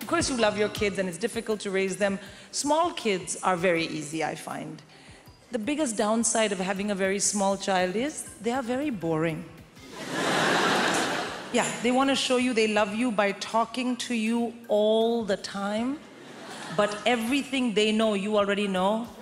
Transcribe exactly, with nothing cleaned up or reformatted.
course, you love your kids and it's difficult to raise them. Small kids are very easy, I find. The biggest downside of having a very small child is they are very boring. Yeah, they want to show you they love you by talking to you all the time, but everything they know, you already know.